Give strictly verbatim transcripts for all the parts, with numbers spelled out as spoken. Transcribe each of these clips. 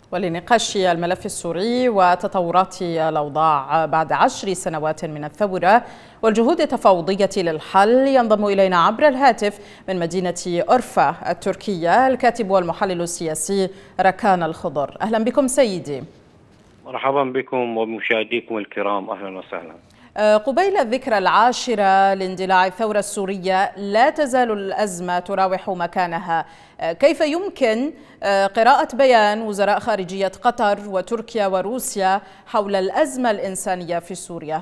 ولنقاش الملف السوري وتطورات الأوضاع بعد عشر سنوات من الثورة والجهود التفاوضية للحل، ينضم إلينا عبر الهاتف من مدينة أورفا التركية الكاتب والمحلل السياسي ركان الخضر. أهلا بكم سيدي. مرحبا بكم ومشاهديكم الكرام، أهلا وسهلا. قبيل الذكرى العاشرة لاندلاع الثورة السورية لا تزال الأزمة تراوح مكانها، كيف يمكن قراءة بيان وزراء خارجية قطر وتركيا وروسيا حول الأزمة الإنسانية في سوريا؟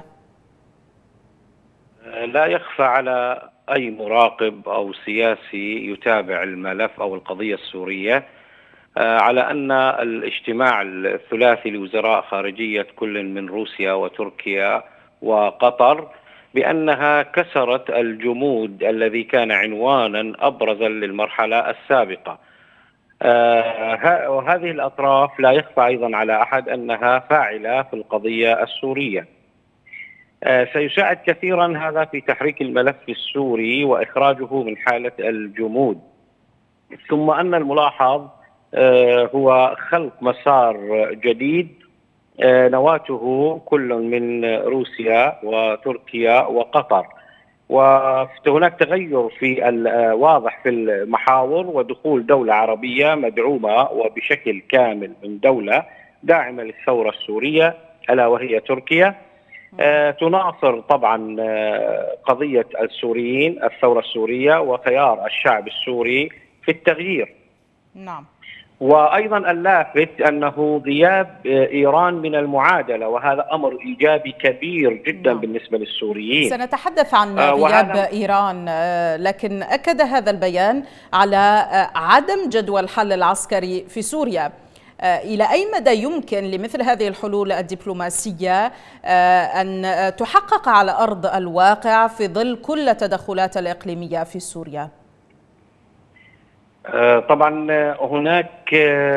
لا يخفى على أي مراقب أو سياسي يتابع الملف أو القضية السورية على أن الاجتماع الثلاثي لوزراء خارجية كل من روسيا وتركيا وقطر بأنها كسرت الجمود الذي كان عنوانا أبرزا للمرحلة السابقة. آه وهذه الأطراف لا يخفى أيضا على أحد أنها فاعلة في القضية السورية. آه سيساعد كثيرا هذا في تحريك الملف السوري وإخراجه من حالة الجمود. ثم أن الملاحظ آه هو خلق مسار جديد نواته كل من روسيا وتركيا وقطر، وهناك تغير في الواضح في المحاور ودخول دولة عربية مدعومة وبشكل كامل من دولة داعمة للثورة السورية ألا وهي تركيا، تناصر طبعا قضية السوريين الثورة السورية وخيار الشعب السوري في التغيير. نعم. وأيضا اللافت أنه غياب إيران من المعادلة، وهذا أمر إيجابي كبير جدا نعم. بالنسبة للسوريين. سنتحدث عن غياب إيران، لكن أكد هذا البيان على عدم جدوى الحل العسكري في سوريا. إلى أي مدى يمكن لمثل هذه الحلول الدبلوماسية أن تحقق على أرض الواقع في ظل كل التدخلات الإقليمية في سوريا؟ طبعا هناك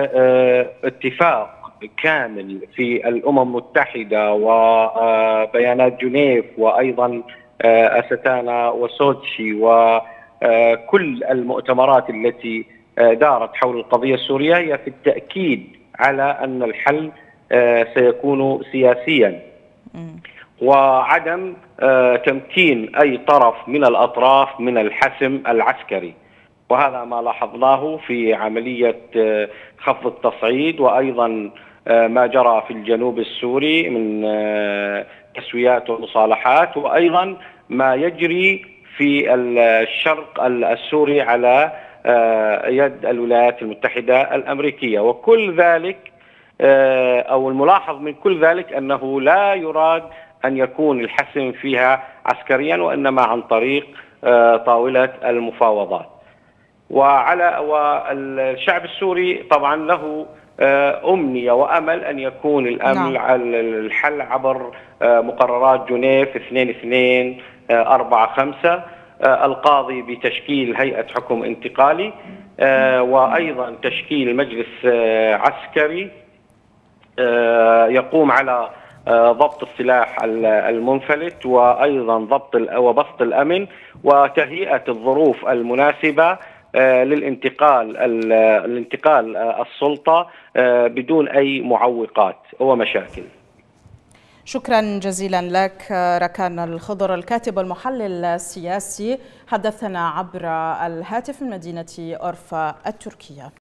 اتفاق كامل في الأمم المتحدة وبيانات جنيف وأيضا أستانا وسوتشي وكل المؤتمرات التي دارت حول القضية السورية هي في التأكيد على أن الحل سيكون سياسيا وعدم تمكين أي طرف من الأطراف من الحسم العسكري، وهذا ما لاحظناه في عملية خفض التصعيد وأيضا ما جرى في الجنوب السوري من تسويات ومصالحات، وأيضا ما يجري في الشرق السوري على يد الولايات المتحدة الأمريكية. وكل ذلك أو الملاحظ من كل ذلك أنه لا يراد أن يكون الحسم فيها عسكريا وإنما عن طريق طاولة المفاوضات. وعلى والشعب السوري طبعا له أمنية وأمل أن يكون الأمن نعم. الحل عبر مقررات جنيف اثنين اثنين أربعة خمسة، القاضي بتشكيل هيئة حكم انتقالي وأيضا تشكيل مجلس عسكري يقوم على ضبط السلاح المنفلت وأيضا ضبط وبسط الأمن وتهيئة الظروف المناسبة للانتقال الانتقال السلطة بدون أي معوقات ومشاكل. شكرا جزيلا لك ركان الخضر الكاتب والمحلل السياسي، حدثنا عبر الهاتف من مدينة أورفا التركية.